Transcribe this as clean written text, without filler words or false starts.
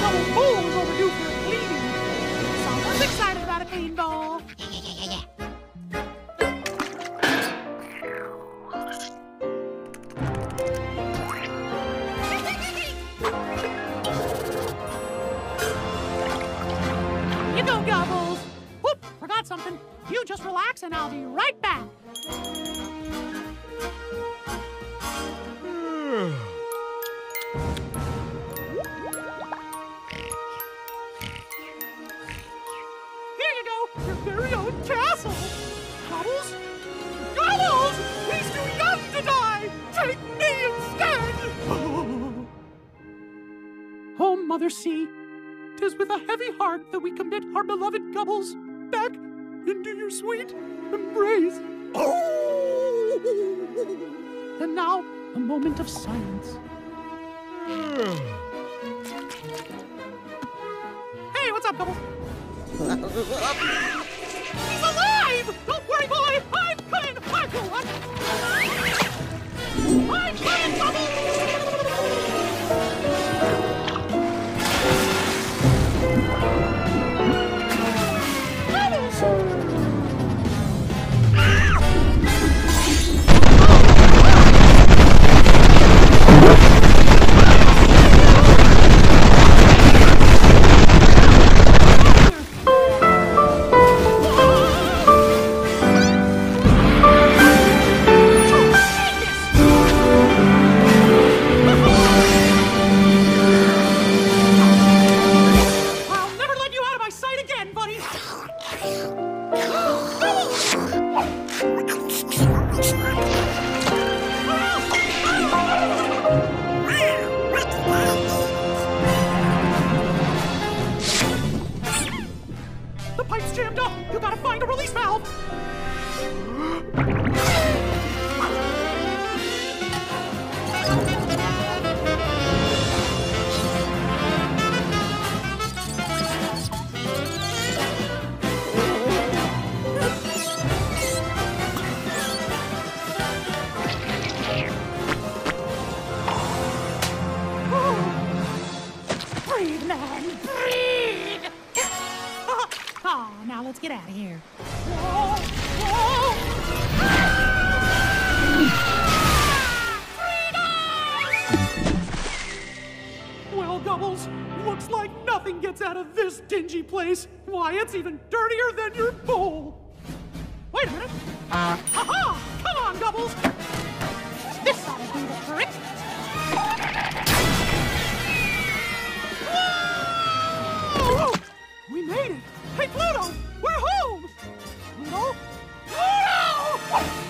Our bowl is overdue for a cleaning. Someone's excited about a clean bowl. Yeah. Here you go, Gobbles. Whoop, forgot something. You just relax and I'll be right back. Here you go, your very own castle. Gobbles? Gobbles! He's too young to die! Take me instead! Oh, Mother Sea, 'tis with a heavy heart that we commit our beloved Gobbles back into your sweet embrace. And now, a moment of silence. Hey, what's up, Gobbles? He's alive! Don't worry, boy! I'm coming! I'm coming! I'm coming, Gobbles! The pipe's jammed up! You gotta find a release valve! Breathe, man! Breathe! Oh, now let's get out of here. Whoa! Freedom! Well, Gobbles, looks like nothing gets out of this dingy place. Why, it's even dirtier than your bowl. Wait a minute. Aha! Come on, Gobbles! This ought to do the trick. Whoa! We made it! Hey, Pluto! We're home! Pluto? Pluto!